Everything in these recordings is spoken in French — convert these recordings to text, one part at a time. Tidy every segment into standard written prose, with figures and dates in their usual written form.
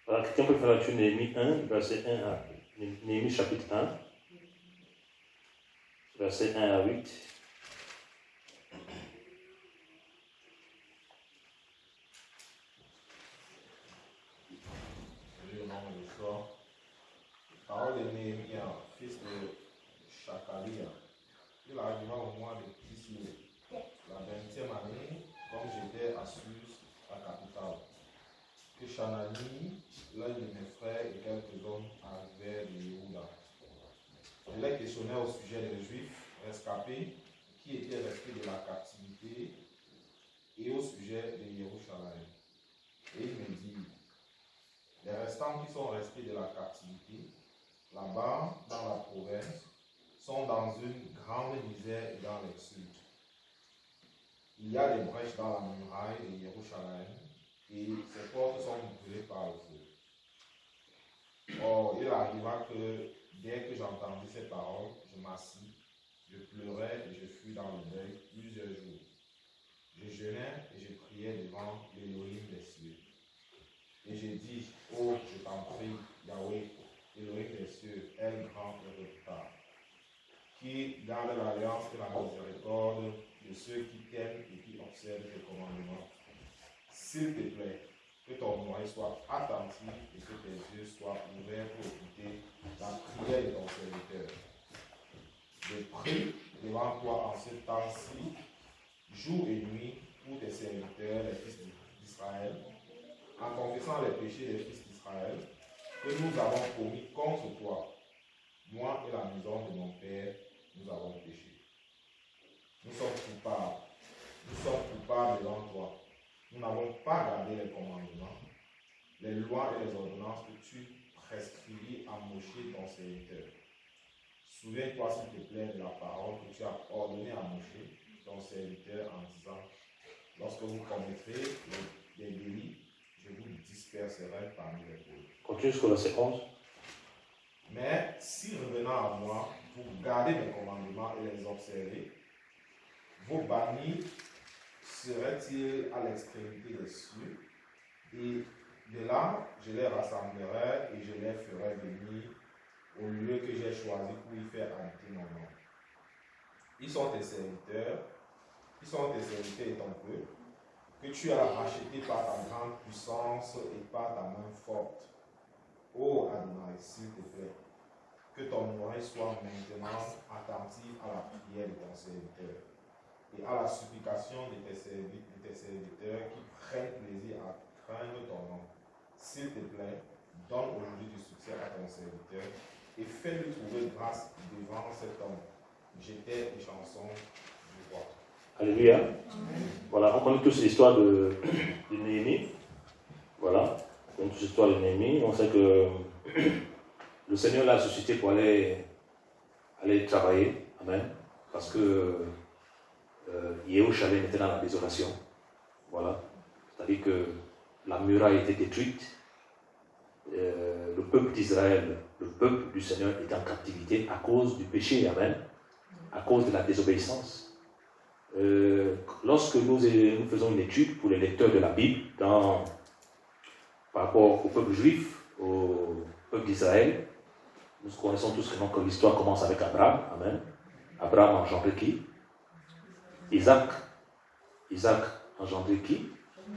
Voilà, quelqu'un peut faire la lecture Néhémie 1, verset 1 à Néhémie chapitre 1, verset 1 à 8. Parole de Néhémie, fils de Chakalia. Il arriva au mois de Kislev, la 20e année, comme j'étais à Suse, la capitale, que Chanani, l'un de mes frères et quelques hommes arrivèrent de Yehuda. Je les questionnais au sujet des Juifs rescapés qui étaient restés de la captivité et au sujet de Jérusalem. Et il me dit, les restants qui sont restés de la captivité, là-bas, dans la province, sont dans une grande misère et dans l'exil. Il y a des brèches dans la muraille de Jérusalem et ses portes sont brûlées par le feu. Or, il arriva que dès que j'entendis ces paroles, je m'assis, je pleurais et je fus dans le deuil plusieurs jours. Je jeûnais et je priais devant l'Élohim des cieux. Et j'ai dit, oh, je t'en prie, Yahweh, Élohim des cieux, aie grand et redoutable, qui garde l'alliance et la miséricorde de ceux qui t'aiment et qui observent tes commandements. S'il te plaît, que ton oreille soit attentive et que tes yeux soient ouverts pour écouter la prière de ton serviteur. Je prie devant toi en ce temps-ci, jour et nuit, pour tes serviteurs, les fils d'Israël, en confessant les péchés des fils d'Israël que nous avons commis contre toi. Moi et la maison de mon père, nous avons péché. Nous sommes coupables devant toi. Nous n'avons pas gardé les commandements, les lois et les ordonnances que tu prescrivis à Moshe ton serviteur. Souviens-toi, s'il te plaît, de la parole que tu as ordonnée à Moshe ton serviteur en disant, lorsque vous commettrez des délits, je vous disperserai parmi les peuples. Continue jusqu'au verset 11. Mais si revenant à moi, vous gardez mes commandements et les observez, vos bannis seraient-ils à l'extrémité des cieux, et de là, je les rassemblerai et je les ferai venir au lieu que j'ai choisi pour y faire habiter mon nom. Ils sont tes serviteurs et ton peuple, que tu as racheté par ta grande puissance et par ta main forte. Ô Adonai, s'il te plaît, que ton oreille soit maintenant attentive à la prière de ton serviteur et à la supplication de tes serviteurs qui prennent plaisir à craindre ton nom. S'il te plaît, donne aujourd'hui du succès à ton serviteur et fais-lui trouver grâce devant cet homme. J'étais les chansons du roi. Alléluia. Voilà, on connaît tous l'histoire de Néhémie. Voilà, on connaît tous l'histoire de Néhémie. On sait que le Seigneur l'a suscité pour aller travailler. Amen. Parce que Jérusalem était dans la désolation. Voilà. C'est-à-dire que la muraille était détruite. Le peuple d'Israël, le peuple du Seigneur était en captivité à cause du péché. Amen. À cause de la désobéissance. Lorsque nous faisons une étude pour les lecteurs de la Bible par rapport au peuple juif, au peuple d'Israël, nous connaissons tous que l'histoire commence avec Abraham. Amen. Abraham engendré qui? Isaac. Isaac engendré qui?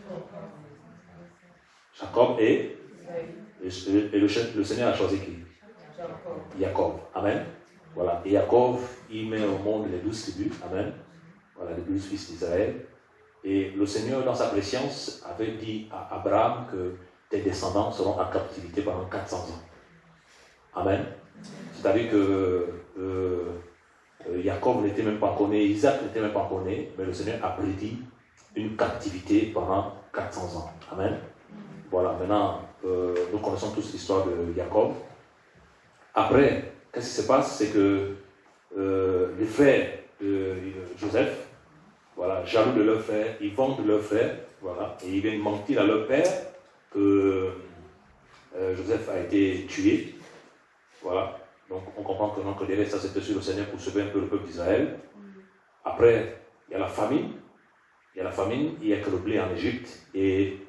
Jacob et le Seigneur a choisi qui? Jacob. Amen. Voilà. Et Jacob, il met au monde les 12 tribus. Amen. Voilà, les 12 fils d'Israël. Et le Seigneur, dans sa préscience, avait dit à Abraham que tes descendants seront en captivité pendant 400 ans. Amen. C'est-à-dire que Jacob n'était même pas né, Isaac n'était même pas né, mais le Seigneur a prédit une captivité pendant 400 ans. Amen. Voilà, maintenant, nous connaissons tous l'histoire de Jacob. Après, qu'est-ce qui se passe? C'est que les frères de Joseph, voilà, jaloux de leur frère, ils vendent leur frère, voilà, et ils viennent mentir à leur père que Joseph a été tué. Voilà, donc on comprend que non, que derrière ça c'était sur le Seigneur pour sauver un peu le peuple d'Israël. Après, il y a la famine, il n'y a que le blé en Égypte, et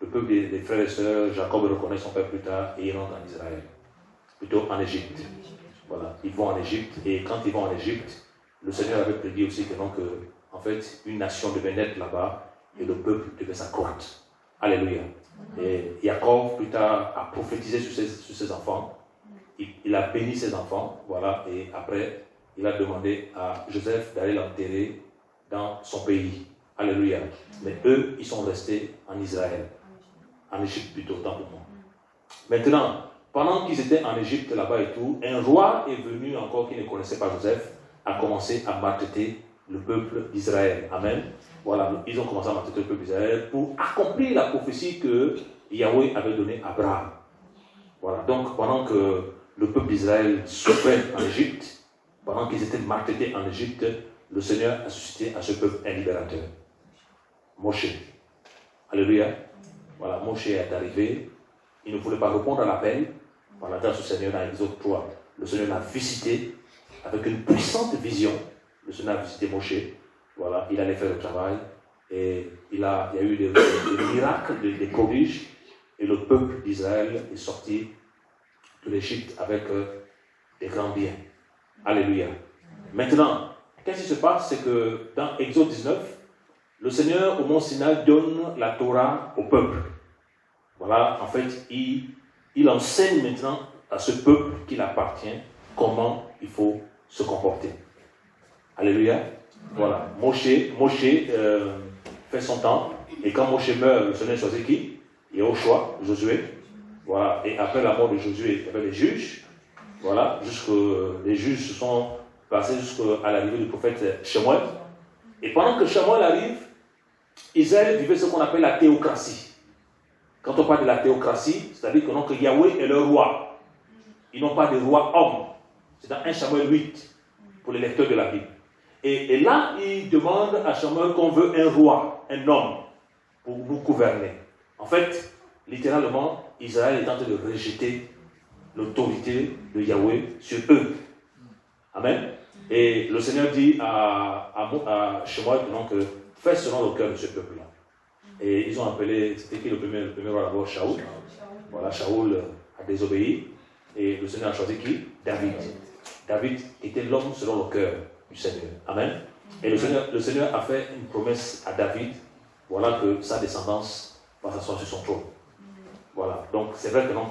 le peuple des frères et sœurs, Jacob reconnaît son père plus tard et il rentre en Israël, plutôt en Égypte. Voilà, ils vont en Égypte et quand ils vont en Égypte, le Seigneur avait prédit aussi que donc, en fait, une nation devait naître là-bas et le peuple devait s'accroître. Alléluia. Et Jacob plus tard a prophétisé sur ses enfants. Il a béni ses enfants, voilà, et après, il a demandé à Joseph d'aller l'enterrer dans son pays. Alléluia. Mais eux, ils sont restés en Israël. En Égypte plutôt, tant pour moi. Maintenant, pendant qu'ils étaient en Égypte là-bas et tout, un roi est venu encore qui ne connaissait pas Joseph, a commencé à maltraiter le peuple d'Israël. Amen. Voilà, ils ont commencé à maltraiter le peuple d'Israël pour accomplir la prophétie que Yahweh avait donnée à Abraham. Voilà, donc pendant que le peuple d'Israël souffrait en Égypte, pendant qu'ils étaient maltraités en Égypte, le Seigneur a suscité à ce peuple un libérateur. Moshe. Alléluia. Voilà, Moshe est arrivé. Il ne voulait pas répondre à l'appel. Voilà, grâce au Seigneur dans Exode 3, le Seigneur l'a visité avec une puissante vision. Le Seigneur a visité Moshe. Voilà, il allait faire le travail. Et il y a eu des miracles, des prodiges. Et le peuple d'Israël est sorti de l'Égypte avec des grands biens. Alléluia. Maintenant, qu'est-ce qui se passe? C'est que dans Exode 19, le Seigneur au mont Sinaï donne la Torah au peuple. Voilà, en fait, il enseigne maintenant à ce peuple qu'il appartient comment il faut se comporter. Alléluia. Voilà, Moshe fait son temps, et quand Moshe meurt, le Seigneur choisit qui? Yahushua, Josué. Voilà, et après la mort de Josué, il y avait les juges. Voilà, les juges se sont passés jusqu'à l'arrivée du prophète Shemuel. Et pendant que Shemuel arrive, Israël vivait ce qu'on appelle la théocratie. Quand on parle de la théocratie, c'est-à-dire que Yahweh est le roi. Ils n'ont pas de roi homme. C'est dans 1 Samuel 8, pour les lecteurs de la Bible. Et là, il demande à Samuel qu'on veut un roi, un homme, pour nous gouverner. En fait, littéralement, Israël est en train de rejeter l'autorité de Yahweh sur eux. Amen. Et le Seigneur dit à Samuel que fais selon le cœur de ce peuple-là. Et ils ont appelé, c'était qui le premier roi d'abord? Shaoul. Voilà, Shaoul a désobéi. Et le Seigneur a choisi qui? David. David était l'homme selon le cœur du Seigneur. Amen. Et le Seigneur a fait une promesse à David, voilà, que sa descendance va s'asseoir sur son trône. Voilà. Donc c'est vrai que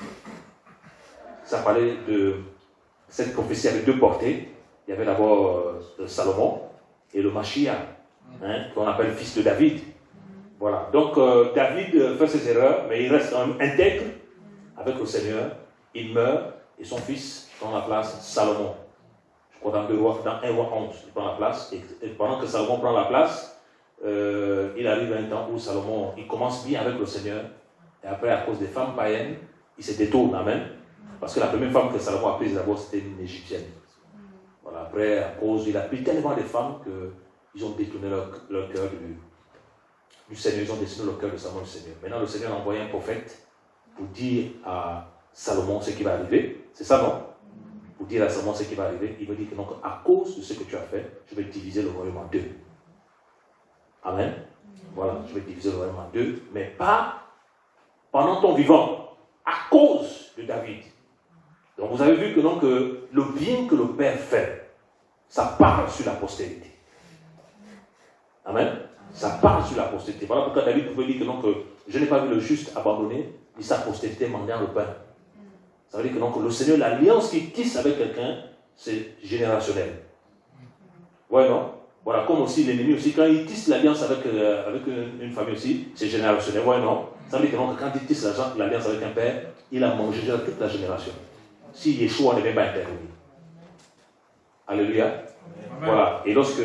ça parlait de cette prophétie avec deux portées. Il y avait d'abord Salomon et le Mashiach, qu'on appelle fils de David. Voilà. Donc David fait ses erreurs, mais il reste quand même intègre avec le Seigneur. Il meurt et son fils prend la place, Salomon. Je crois dans 1 roi 11, il prend la place. Et pendant que Salomon prend la place, il arrive un temps où Salomon, il commence bien avec le Seigneur. Et après, à cause des femmes païennes, il se détourne. Amen. Parce que la première femme que Salomon a prise d'abord, c'était une Égyptienne. Voilà. Après, à cause, il a pris tellement de femmes qu'ils ont détourné leur cœur du Seigneur. Ils ont destiné le cœur de Salomon du Seigneur. Maintenant, le Seigneur a envoyé un prophète pour dire à Salomon ce qui va arriver. C'est ça, non? Pour dire à Salomon ce qui va arriver. Il veut dire que donc, à cause de ce que tu as fait, je vais diviser le royaume en deux. Amen. Voilà, je vais diviser le royaume en deux, mais pas pendant ton vivant, à cause de David. Donc vous avez vu que donc, le bien que le Père fait, ça parle sur la postérité. Amen. Ça parle sur la postérité. Voilà pourquoi David pouvait dire que donc, je n'ai pas vu le juste abandonné, ni sa postérité mendiant le pain. Ça veut dire que donc, le Seigneur, l'alliance qu'il tisse avec quelqu'un, c'est générationnel. Ouais, non? Voilà, comme aussi l'ennemi aussi, quand il tisse l'alliance avec une famille aussi, c'est générationnel. Ouais, non? Ça veut dire que donc, quand il tisse l'alliance avec un père, il a mangé déjà toute la génération. Si Yeshua ne vient pas intervenir. Alléluia. Amen. Voilà. Et lorsque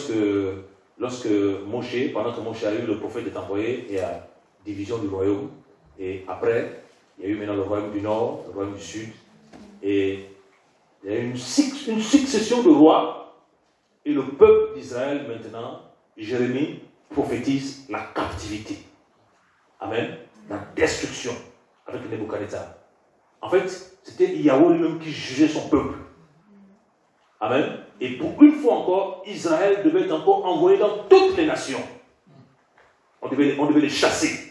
Moshe, pendant que Moshe a eu, le prophète est envoyé, et à division du royaume. Et après, il y a eu maintenant le royaume du nord, le royaume du sud. Et il y a eu une succession de rois. Et le peuple d'Israël, maintenant, Jérémie prophétise la captivité. Amen. La destruction avec Nebuchadnezzar. En fait, c'était Yahweh lui-même qui jugeait son peuple. Amen. Et pour une fois encore, Israël devait être encore envoyé dans toutes les nations. On devait les chasser.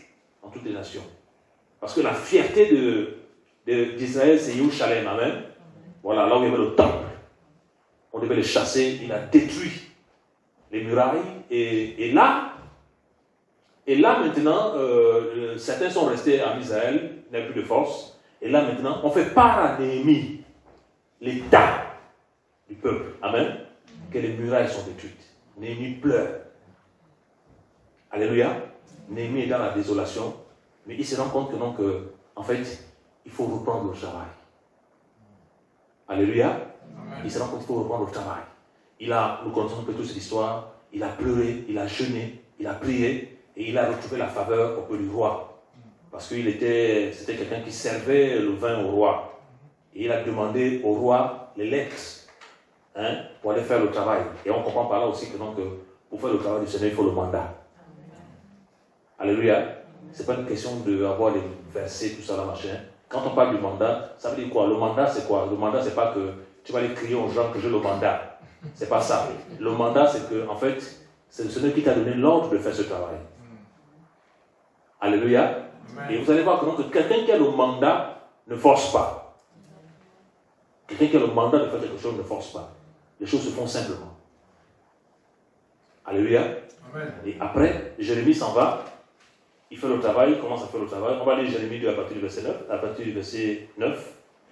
dans toutes les nations. Parce que la fierté d'Israël, c'est Yerushalem. Amen. Voilà, là où il y avait le temple. On devait les chasser. Il a détruit les murailles. Et là maintenant, certains sont restés en Israël, il n'y a plus de force. Et là maintenant, on fait part à Néhémie, l'état du peuple. Amen. Que les murailles sont détruites. Néhémie pleure. Alléluia. Néhémie est dans la désolation. Mais il se rend compte que non, que, en fait, il faut reprendre le travail. Alléluia. Amen. Il se rend compte qu'il faut reprendre le travail. Nous connaissons un peu toute cette histoire. Il a pleuré, il a jeûné, il a prié et il a retrouvé la faveur auprès du roi. Parce que c'était quelqu'un qui servait le vin au roi. Et il a demandé au roi les lettres pour aller faire le travail. Et on comprend par là aussi que, non, que pour faire le travail du Seigneur, il faut le mandat. Alléluia. Ce n'est pas une question d'avoir les versets, tout ça, là, machin. Quand on parle du mandat, ça veut dire quoi? Le mandat, c'est quoi? Le mandat, c'est pas que tu vas aller crier aux gens que j'ai le mandat. C'est pas ça. Le mandat, c'est que, en fait, c'est le Seigneur qui t'a donné l'ordre de faire ce travail. Alléluia. Amen. Et vous allez voir que quelqu'un qui a le mandat ne force pas. Quelqu'un qui a le mandat de faire quelque chose ne force pas. Les choses se font simplement. Alléluia. Amen. Et après, Jérémie s'en va. Il fait le travail, il commence à faire le travail. On va lire Jérémie 2 à partir du verset 9. À partir du verset 9.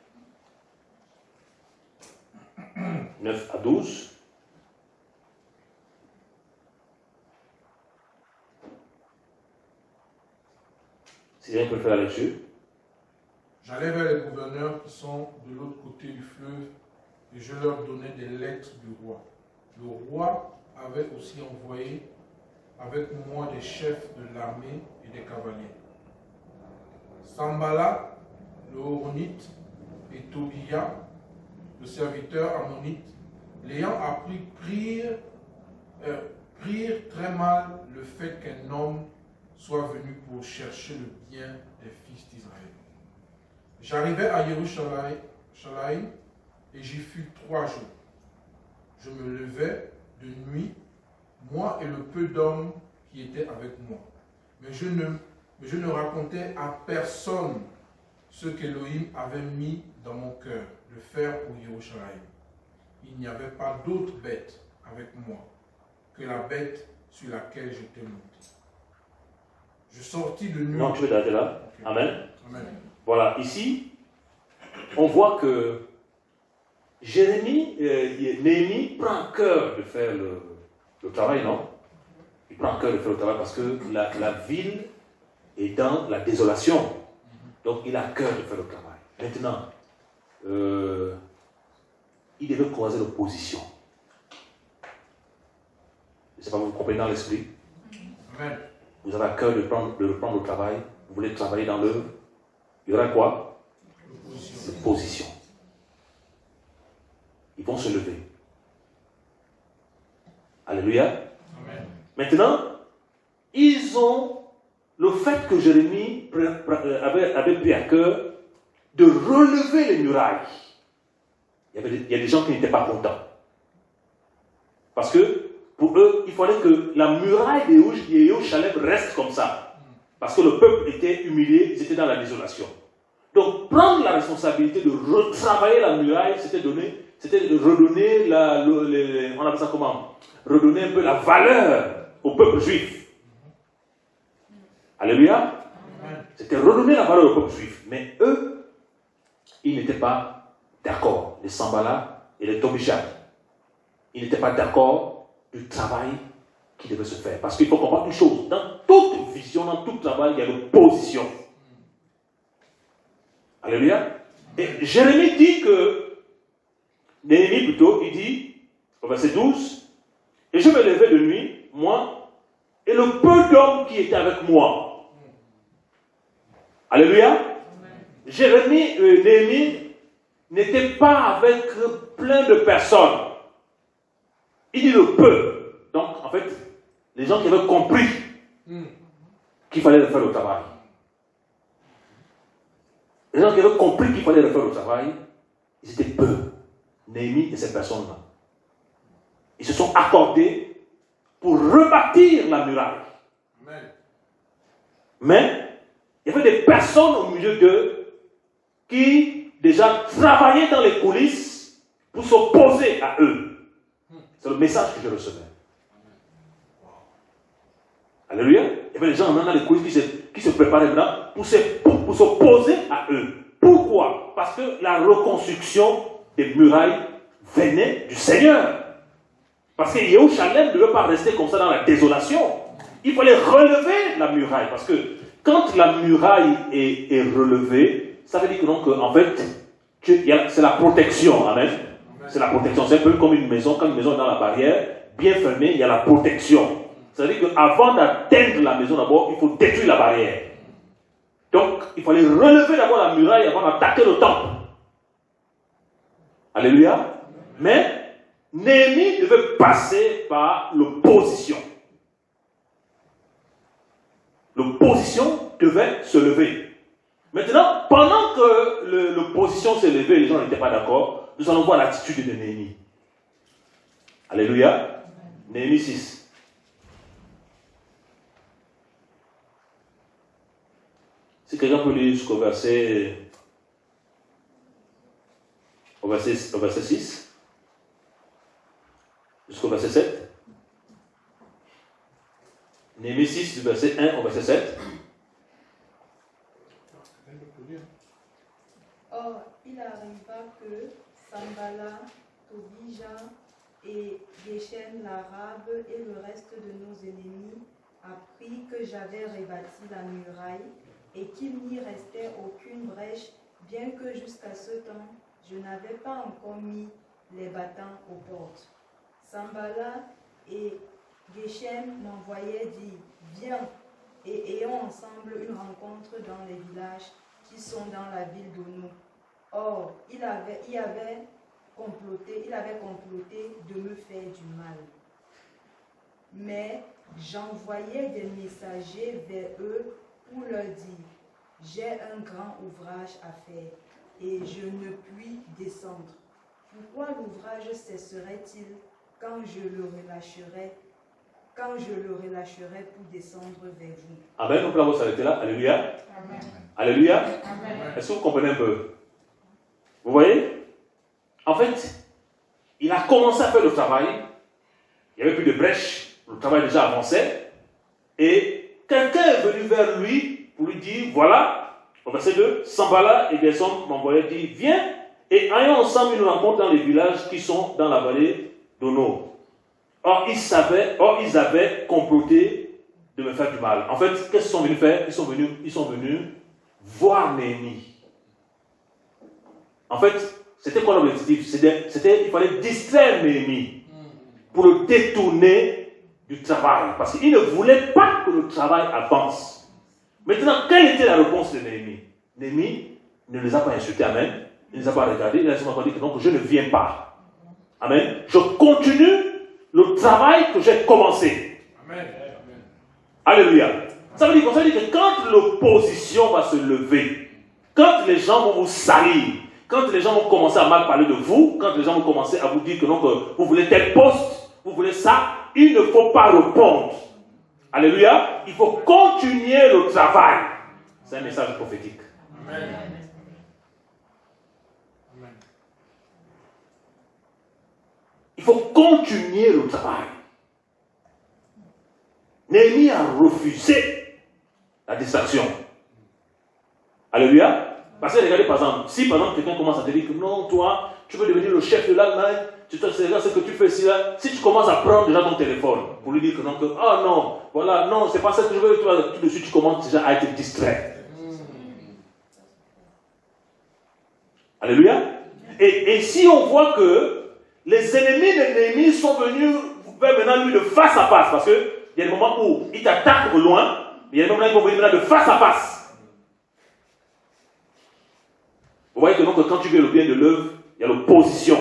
9 à 12. Si quelqu'un peut faire la lecture. J'allais vers les gouverneurs qui sont de l'autre côté du fleuve et je leur donnais des lettres du roi. Le roi avait aussi envoyé avec moi des chefs de l'armée et des cavaliers. Sambala, le Horonite, et Tobia, le serviteur ammonite, l'ayant appris, prirent très mal le fait qu'un homme soit venu pour chercher le bien des fils d'Israël. J'arrivai à Yerushalayim et j'y fus 3 jours. Je me levai de nuit, moi et le peu d'hommes qui étaient avec moi. Mais je ne racontais à personne ce qu'Élohim avait mis dans mon cœur de faire pour Yerushalayim. Il n'y avait pas d'autre bête avec moi que la bête sur laquelle j'étais monté. Je sortis de nuit. Non, tu veux t'arrêter là. Okay. Amen. Amen. Voilà, ici, on voit que Néhémie prend cœur de faire le travail, non? Il prend cœur de faire le travail parce que la ville est dans la désolation. Donc, il a cœur de faire le travail. Maintenant, il devait croiser l'opposition. Je ne sais pas, vous comprenez dans l'esprit? Amen. Vous avez à cœur de reprendre le travail. Vous voulez travailler dans l'œuvre. Il y aura quoi? L'opposition. Ils vont se lever. Alléluia. Amen. Maintenant, ils ont le fait que Jérémie avait pris à cœur de relever les murailles. Il y a des gens qui n'étaient pas contents. Parce que pour eux, il fallait que la muraille de Yerushalem reste comme ça. Parce que le peuple était humilié, ils étaient dans la désolation. Donc, prendre la responsabilité de retravailler la muraille, c'était de redonner on appelle ça comment? Redonner un peu la valeur au peuple juif. Alléluia. C'était redonner la valeur au peuple juif. Mais eux, ils n'étaient pas d'accord. Les Sambala et les Tobija. Ils n'étaient pas d'accord du travail qui devait se faire. Parce qu'il faut comprendre une chose. Dans toute vision, dans tout travail, il y a l'opposition. Alléluia. Et Jérémie dit que, Néhémie plutôt, il dit, au verset 12, et je me levai de nuit, moi, et le peu d'hommes qui étaient avec moi. Alléluia. Néhémie n'était pas avec plein de personnes. Il dit le peu. Donc, en fait, les gens qui avaient compris qu'il fallait faire le travail. Les gens qui avaient compris qu'il fallait faire le travail, ils étaient peu. Néhémie et ces personnes-là. Ils se sont accordés pour rebâtir la muraille. Amen. Mais Il y avait des personnes au milieu d'eux qui déjà travaillaient dans les coulisses pour s'opposer à eux. C'est le message que je recevais. Alléluia. Il y avait des gens dans les coulisses qui se préparaient maintenant pour s'opposer à eux. Pourquoi? Parce que la reconstruction des murailles venait du Seigneur. Parce que Jérusalem ne devait pas rester comme ça dans la désolation. Il fallait relever la muraille. Parce que quand la muraille est relevée, ça veut dire que donc, en fait, c'est la protection. Amen. C'est la protection. C'est un peu comme une maison. Quand une maison est dans la barrière, bien fermée, il y a la protection. Ça veut dire qu'avant d'atteindre la maison d'abord, il faut détruire la barrière. Donc, il fallait relever d'abord la muraille avant d'attaquer le temple. Alléluia. Mais Néhémie devait passer par l'opposition. L'opposition devait se lever. Maintenant, pendant que l'opposition s'est levée et les gens n'étaient pas d'accord, nous allons voir l'attitude de Néhémie. Alléluia. Néhémie 6. Si quelqu'un peut lire jusqu'au verset 6, jusqu'au verset 7. Néhémie 6, du verset 1 au verset 7. Or, il arriva que Sanballat, Tobija et Geshem l'Arabe et le reste de nos ennemis apprit que j'avais rebâti la muraille et qu'il n'y restait aucune brèche, bien que jusqu'à ce temps, je n'avais pas encore mis les battants aux portes. Sanballat et Geshem m'envoyaient dire, viens et ayons ensemble une rencontre dans les villages qui sont dans la ville d'Ono. Or, il avait comploté de me faire du mal. Mais j'envoyais des messagers vers eux pour leur dire, j'ai un grand ouvrage à faire et je ne puis descendre. Pourquoi l'ouvrage cesserait-il quand je le relâcherai pour descendre vers vous? Amen. On peut s'arrêter là. Alléluia. Amen. Alléluia. Amen. Est-ce que vous comprenez un peu? Vous voyez? En fait, il a commencé à faire le travail. Il n'y avait plus de brèche. Le travail déjà avançait. Et quelqu'un est venu vers lui pour lui dire, voilà, au verset 2, Sanballat et Geshem m'envoyaient dire, viens et ayons ensemble une rencontre dans les villages qui sont dans la vallée d'Ono. Or, ils avaient comploté de me faire du mal. En fait, qu'est-ce qu'ils sont venus faire? Ils sont venus voir Néhémie. En fait, c'était quoi l'objectif? Il fallait distraire Néhémie pour le détourner du travail. Parce qu'il ne voulait pas que le travail avance. Maintenant, quelle était la réponse de Néhémie? Néhémie ne les a pas insultés, amen. Il ne les a pas regardés. Il a simplement dit que donc je ne viens pas. Amen. Je continue le travail que j'ai commencé. Amen. Alléluia. Ça veut dire que quand l'opposition va se lever, quand les gens vont vous salir, quand les gens vont commencer à mal parler de vous, quand les gens vont commencer à vous dire que, non, que vous voulez tel poste, vous voulez ça, il ne faut pas répondre. Alléluia. Il faut continuer le travail. C'est un message prophétique. Amen. Il faut continuer le travail. Néhémie a refusé la distraction. Alléluia. Parce que regardez, par exemple, si par exemple quelqu'un commence à te dire que non, toi, tu veux devenir le chef de l'Allemagne, tu te sais ce que tu fais ici, là, si tu commences à prendre déjà ton téléphone pour lui dire que non, non, voilà, non, c'est pas ça que je veux, toi, tout de suite tu commences déjà à être distrait. Alléluia. Et si on voit que les ennemis de Néhémie sont venus vers maintenant lui de face à face, parce qu'il y a des moments où ils t'attaquent au loin, mais il y a des moments où ils vont venir maintenant de face à face. Vous voyez que donc quand tu veux le bien de l'œuvre, il y a l'opposition.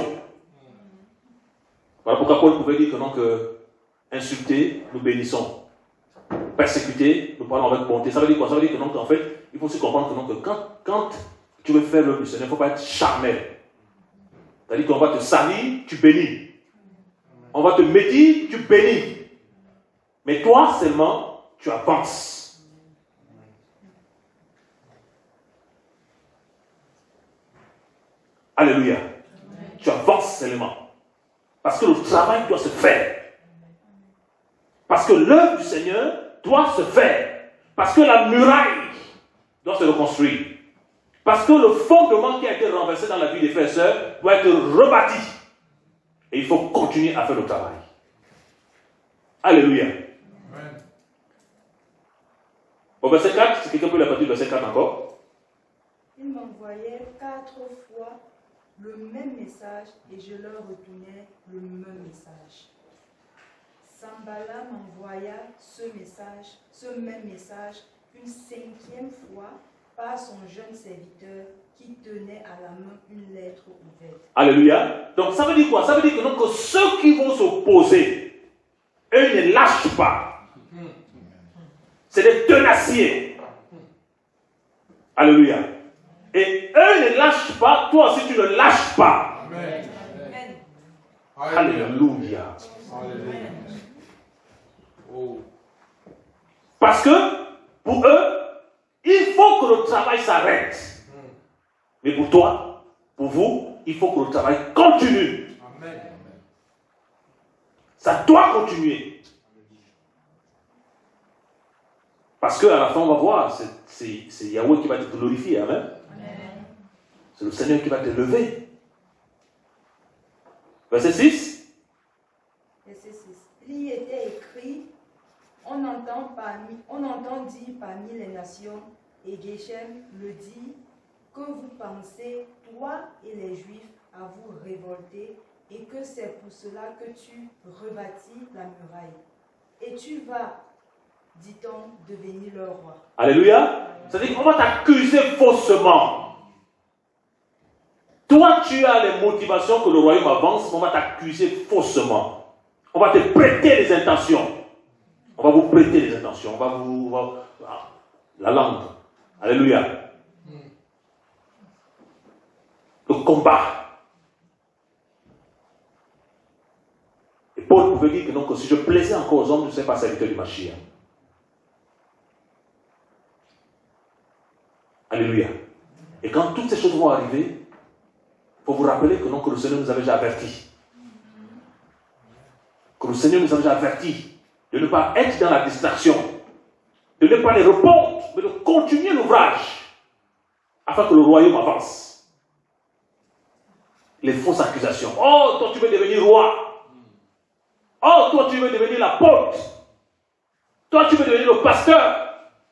Voilà pourquoi Paul pouvait dire que donc insulter, nous bénissons. Persécuter, nous parlons avec bonté. Ça veut dire quoi? Ça veut dire que donc en fait, il faut aussi comprendre que donc quand tu veux faire l'œuvre du Seigneur, il ne faut pas être charnel. C'est-à-dire qu'on va te salir, tu bénis. On va te médire, tu bénis. Mais toi seulement, tu avances. Alléluia. Tu avances seulement. Parce que le travail doit se faire. Parce que l'œuvre du Seigneur doit se faire. Parce que la muraille doit se reconstruire. Parce que le fondement qui a été renversé dans la vie des frères et sœurs doit être rebâti. Et il faut continuer à faire le travail. Alléluia. Amen. Au verset 4, si quelqu'un peut l'apporter, verset 4 encore. Il m'envoyait 4 fois le même message et je leur retournais le même message. Sanballat m'envoya ce même message, une 5e fois par son jeune serviteur qui tenait à la main une lettre ouverte. Alléluia. Donc ça veut dire quoi? Ça veut dire que, donc, que ceux qui vont s'opposer, eux ils ne lâchent pas. C'est des tenaciers. Alléluia. Et eux ne lâchent pas, toi aussi tu ne lâches pas. Amen. Amen. Alléluia. Alléluia. Oh. Parce que pour eux, il faut que le travail s'arrête. Mais pour toi, pour vous, il faut que le travail continue. Amen. Ça doit continuer. Parce qu'à la fin, on va voir, c'est Yahweh qui va te glorifier. Amen. C'est le Seigneur qui va te lever. Verset 6. Verset 6. Il y était écrit, on entend dire parmi les nations, et Geshem le dit, que vous pensez, toi et les Juifs, à vous révolter, et que c'est pour cela que tu rebâtis la muraille. Et tu vas, dit-on, devenir leur roi. Alléluia. C'est-à-dire qu'on va t'accuser faussement. Toi, tu as les motivations que le royaume avance, mais on va t'accuser faussement. On va te prêter les intentions. On va vous prêter les intentions. La langue. Alléluia. Le combat. Et Paul pouvait dire que, donc, si je plaisais encore aux hommes, je ne serais pas serviteur du Mashiach. Alléluia. Et quand toutes ces choses vont arriver, il faut vous rappeler que, non, que le Seigneur nous avait déjà avertis. Que le Seigneur nous avait déjà avertis de ne pas être dans la distraction, de ne pas les répondre, mais de continuer l'ouvrage afin que le royaume avance. Les fausses accusations. Oh, toi tu veux devenir roi. Oh, toi tu veux devenir l'apôtre. Toi tu veux devenir le pasteur.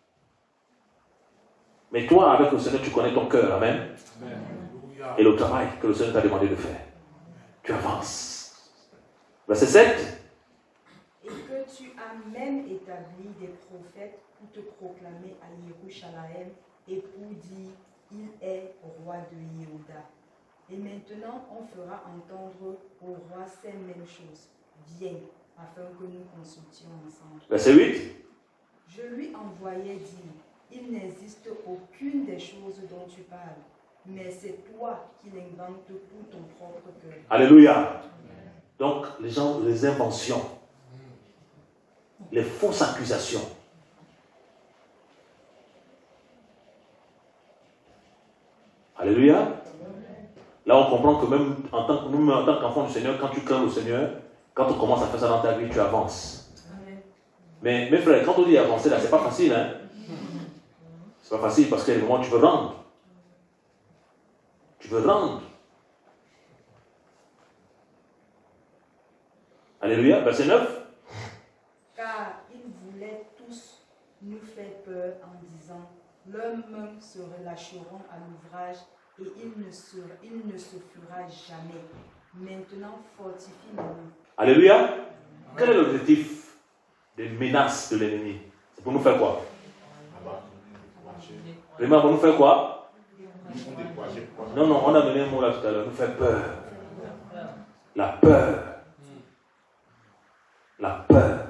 Mais toi, avec le Seigneur, tu connais ton cœur. Amen. Amen. Et le travail que le Seigneur t'a demandé de faire. Tu avances. Verset 7. Et que tu as même établi des prophètes pour te proclamer à Jérusalem et pour dire, il est roi de Yehuda. Et maintenant, on fera entendre au roi ces mêmes choses. Viens, afin que nous consultions ensemble. Verset 8. Je lui envoyais dire, il n'existe aucune des choses dont tu parles, mais c'est toi qui l'inventes pour ton propre cœur. Alléluia. Donc, les inventions, les fausses accusations. Alléluia. Là, on comprend que même en tant qu'enfant du Seigneur, quand tu crains le Seigneur, quand on commence à faire ça dans ta vie, tu avances. Mais mes frères, quand on dit avancer, là, c'est pas facile, hein. C'est pas facile parce qu'à un moment, tu veux rendre. Tu veux rendre. Alléluia. Verset 9. Car ils voulaient tous nous faire peur en disant, leurs mains se relâcheront à l'ouvrage et il ne se fera jamais. Maintenant, fortifie nos mains. Alléluia. Quel est l'objectif des menaces de l'ennemi? C'est pour nous faire quoi? Les mains vont nous faire quoi? Non, on a donné un mot là tout à l'heure. Nous faire peur. La peur. La peur.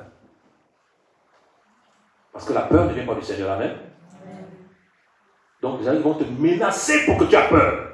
Parce que la peur ne vient pas du Seigneur. Amen. Donc, les gens vont te menacer pour que tu aies peur.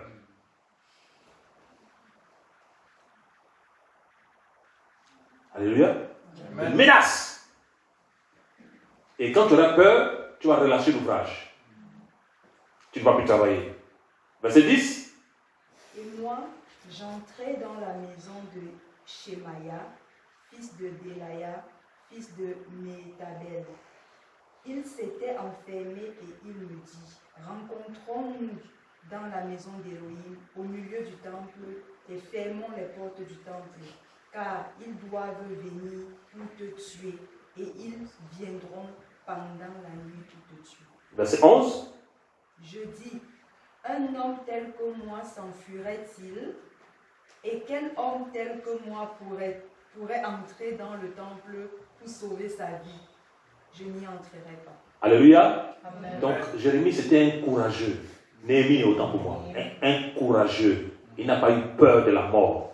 Alléluia. Une menace. Et quand tu auras peur, tu vas relâcher l'ouvrage. Tu ne vas plus travailler. Verset 10. Et moi, j'entrai dans la maison de Shemaya, fils de Delaya, fils de Métabel. Il s'était enfermé et il me dit, rencontrons-nous dans la maison d'Élohim, au milieu du temple, et fermons les portes du temple, car ils doivent venir pour te tuer, et ils viendront pendant la nuit pour te tuer. Verset 11. Je dis, un homme tel que moi s'enfuirait-il? Et quel homme tel que moi pourrait entrer dans le temple pour sauver sa vie? Je n'y entrerai pas. Alléluia. Amen. Donc, Jérémie, c'était un courageux. Néhémie, autant pour moi. Un courageux. Il n'a pas eu peur de la mort.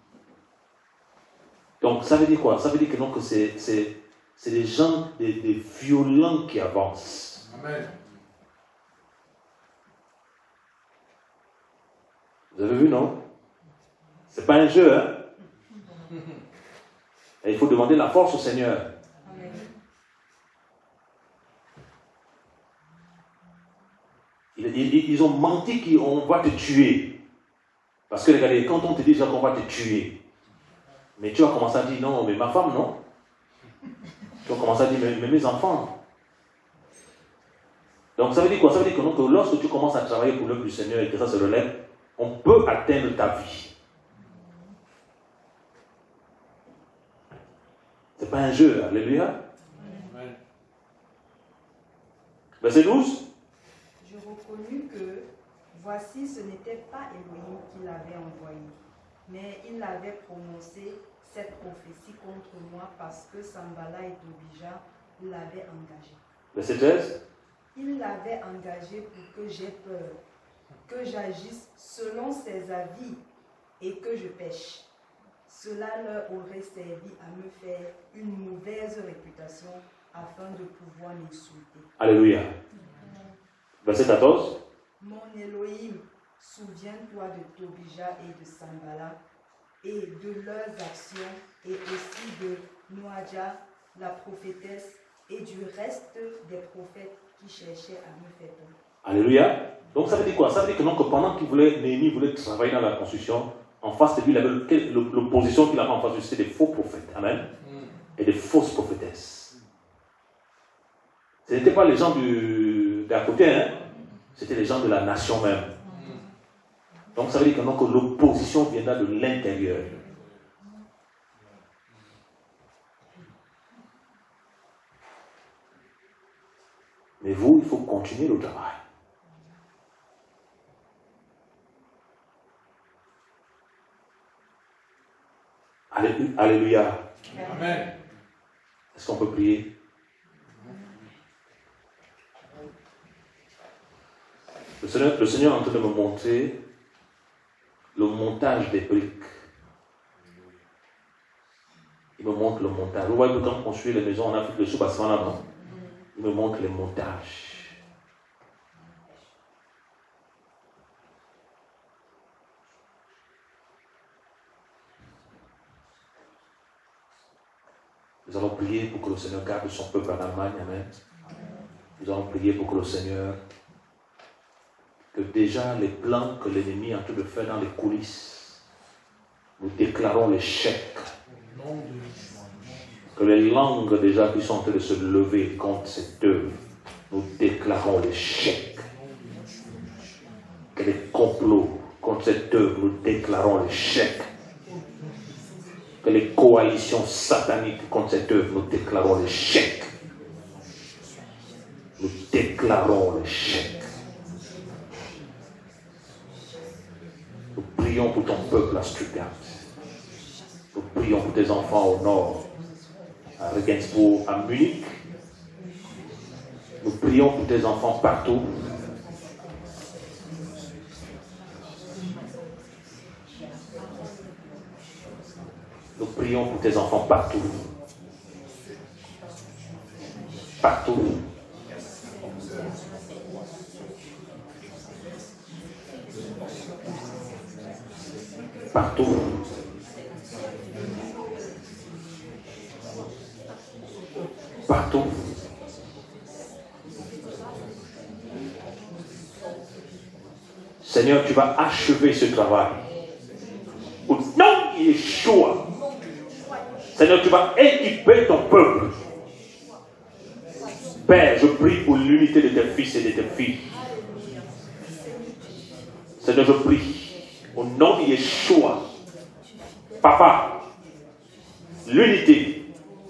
Donc, ça veut dire quoi? Ça veut dire que, non, que c'est des gens, des violents qui avancent. Amen. Vous avez vu, non? C'est pas un jeu, hein? Et il faut demander la force au Seigneur. Amen. Ils ont menti qu'on va te tuer. Parce que regardez, quand on te dit qu'on va te tuer, mais tu vas commencer à dire non, mais ma femme, non? Tu vas commencer à dire mais mes enfants. Donc ça veut dire quoi? Ça veut dire que, non, que lorsque tu commences à travailler pour l'œuvre du Seigneur et que ça se relève, on peut atteindre ta vie. C'est pas un jeu, alléluia. Amen. Verset 12. Je reconnus que, voici, ce n'était pas Élohim qui l'avait envoyé, mais il avait prononcé cette prophétie contre moi parce que Sambala et Tobija l'avaient engagé. Verset 13. Il l'avait engagé pour que j'aie peur, que j'agisse selon ses avis et que je pêche. Cela leur aurait servi à me faire une mauvaise réputation afin de pouvoir m'insulter. Alléluia. Verset 14. Mon Elohim, souviens-toi de Tobija et de Sambala et de leurs actions et aussi de Noadja, la prophétesse, et du reste des prophètes qui cherchaient à me faire peur. Alléluia. Donc ça veut dire quoi? Ça veut dire que, non, que pendant Néhémie voulait travailler dans la construction, en face de lui, il avait l'opposition qu'il avait en face de lui, c'était des faux prophètes. Amen. Et des fausses prophétesses. Ce n'étaient pas les gens d'à côté, hein? C'était les gens de la nation même. Donc ça veut dire que, non, que l'opposition viendra de l'intérieur. Mais vous, il faut continuer le travail. Alléluia. Amen. Est-ce qu'on peut prier? Le Seigneur est en train de me montrer le montage des briques. Il me montre le montage. Vous voyez que quand on construit les maisons en Afrique, le sous-bassement là, non? Il me montre les montages. Nous allons prier pour que le Seigneur garde son peuple en Allemagne. Amen. Nous allons prier pour que le Seigneur, que déjà les plans que l'ennemi est en train de faire dans les coulisses, nous déclarons l'échec. Que les langues déjà qui sont en train de se lever contre cette œuvre, nous déclarons l'échec. Que les complots contre cette œuvre, nous déclarons l'échec. Que les coalitions sataniques contre cette œuvre, nous déclarons l'échec. Nous déclarons l'échec. Nous prions pour ton peuple à Stuttgart. Nous prions pour tes enfants au nord, à Regensburg, à Munich. Nous prions pour tes enfants partout. Nous prions pour tes enfants partout. Partout. Partout. Partout. Seigneur, tu vas achever ce travail. Yeshua. Seigneur, tu vas équiper ton peuple. Père, je prie pour l'unité de tes fils et de tes filles. Seigneur, je prie au nom de Yeshua. Papa, l'unité,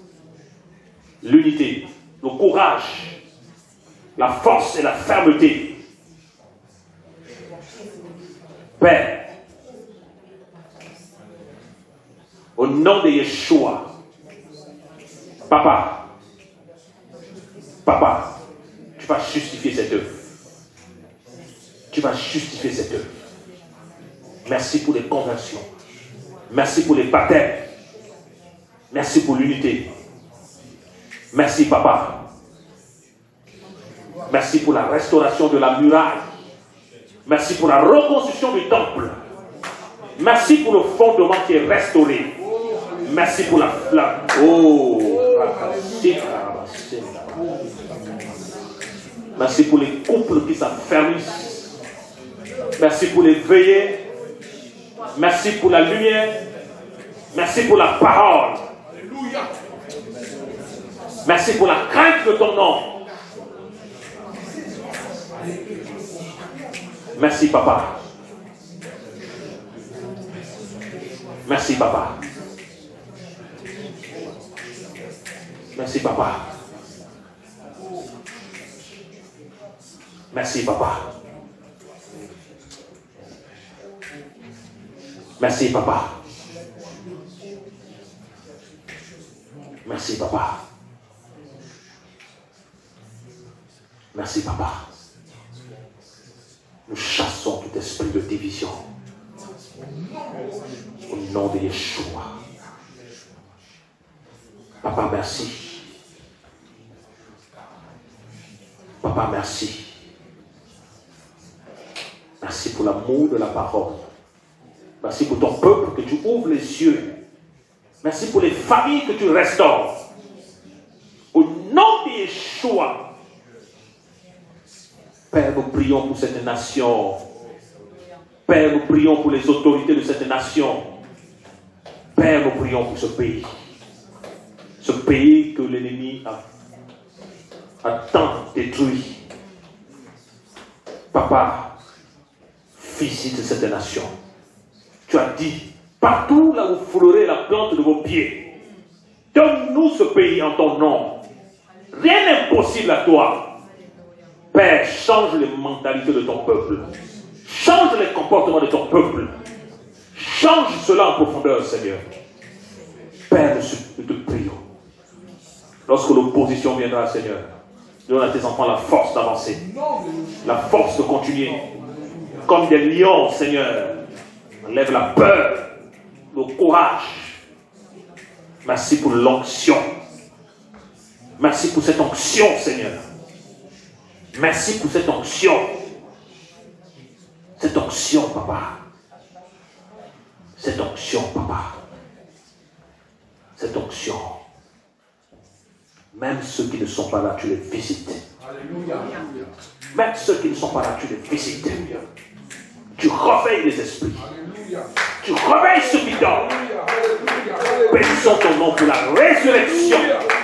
le courage, la force et la fermeté. Père, au nom de Yeshua, Papa, tu vas justifier cette œuvre. Tu vas justifier cette œuvre. Merci pour les conversions. Merci pour les baptêmes. Merci pour l'unité. Merci, Papa. Merci pour la restauration de la muraille. Merci pour la reconstruction du temple. Merci pour le fondement qui est restauré. Merci pour la merci pour les couples qui s'affermissent. Merci pour les veillées. Merci pour la lumière. Merci pour la parole. Merci pour la crainte de ton nom. Merci, Papa. Merci, Papa. Merci, Papa. Merci, Papa. Merci, Papa. Merci, Papa. Merci, Papa. Nous chassons tout esprit de division. Au nom de Yeshua. Papa, merci. Papa, merci. Merci pour l'amour de la parole. Merci pour ton peuple que tu ouvres les yeux. Merci pour les familles que tu restaures. Au nom de Yeshua. Père, nous prions pour cette nation. Père, nous prions pour les autorités de cette nation. Père, nous prions pour ce pays. Ce pays que l'ennemi a tant détruit. Papa, visite cette nation. Tu as dit, partout là où vous foulerez la plante de vos pieds, donne-nous ce pays en ton nom. Rien n'est impossible à toi. Père, change les mentalités de ton peuple. Change les comportements de ton peuple. Change cela en profondeur, Seigneur. Père, nous te prions. Lorsque l'opposition viendra, Seigneur, donne à tes enfants la force d'avancer. La force de continuer. Comme des lions, Seigneur. Enlève la peur, le courage. Merci pour l'onction. Merci pour cette onction, Seigneur. Merci pour cette onction. Cette onction, Papa. Cette onction, Papa. Cette onction. Même ceux qui ne sont pas là, tu les visites. Même ceux qui ne sont pas là, tu les visites. Tu réveilles les esprits. Tu réveilles ceux qui dorment. Bénissons ton nom pour la résurrection.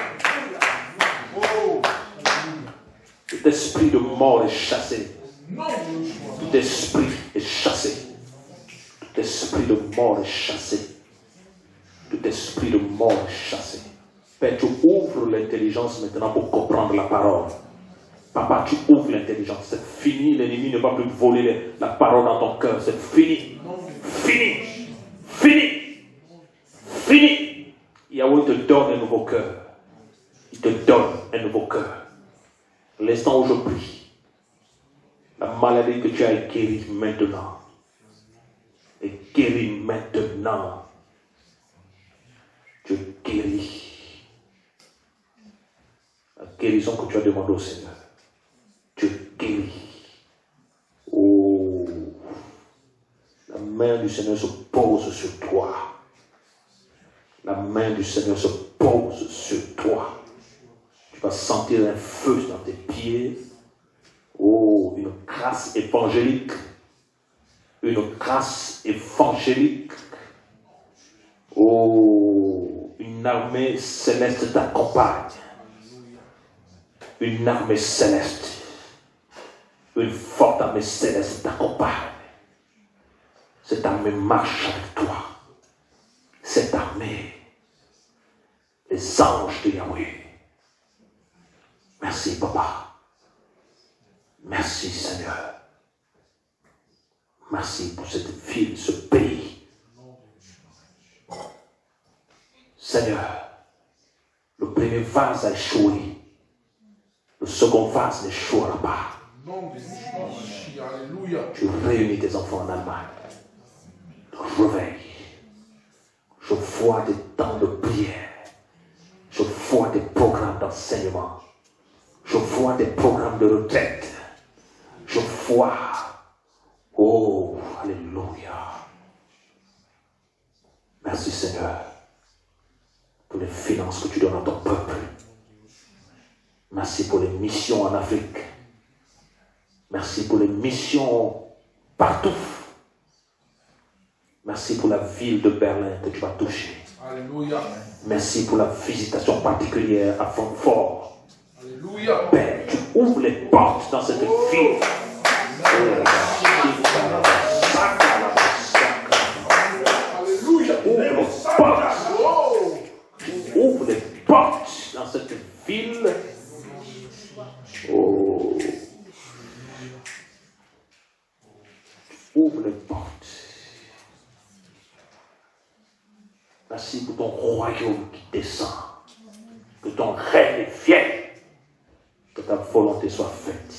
Tout esprit de mort est chassé. Tout esprit est chassé. Tout esprit de mort est chassé. Tout esprit de mort est chassé. Père, tu ouvres l'intelligence maintenant pour comprendre la parole. Papa, tu ouvres l'intelligence. C'est fini. L'ennemi ne va plus voler la parole dans ton cœur. C'est fini. Fini. Fini. Fini. Yahweh te donne un nouveau cœur. Il te donne un nouveau cœur. L'instant où je prie, la maladie que tu as guérie maintenant est guérie maintenant. Tu guéris. La guérison que tu as demandé au Seigneur. Tu guéris. Oh, la main du Seigneur se pose sur toi. La main du Seigneur se pose sur toi. Tu vas sentir un feu dans tes pieds. Oh, une grâce évangélique. Une grâce évangélique. Oh, une armée céleste t'accompagne. Une armée céleste. Une forte armée céleste t'accompagne. Cette armée marche avec toi. Cette armée, les anges de Yahweh. Merci, Papa. Merci, Seigneur. Merci pour cette ville, ce pays. Seigneur, le premier vase a échoué. Le second vase n'échouera pas. Tu réunis tes enfants en Allemagne. Le réveil. Je vois des temps de prière. Je vois des programmes d'enseignement. Je vois des programmes de retraite. Je vois. Oh, alléluia. Merci Seigneur pour les finances que tu donnes à ton peuple. Merci pour les missions en Afrique. Merci pour les missions partout. Merci pour la ville de Berlin que tu vas toucher. Alléluia. Merci pour la visitation particulière à Francfort. Alléluia. Père, tu ouvres les portes dans cette ville. Ouvre les portes dans cette ville. Oh. Ouvre les portes. Merci pour ton royaume qui descend. Que ton règne vienne. Que ta volonté soit faite.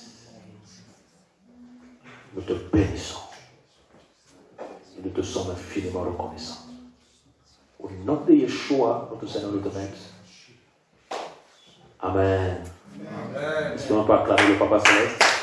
Nous te bénissons. Et nous te sommes infiniment reconnaissants. Au nom de Yeshua, notre Seigneur notre Maître. Amen. Amen. Est-ce qu'on peut acclamer le Papa Céleste?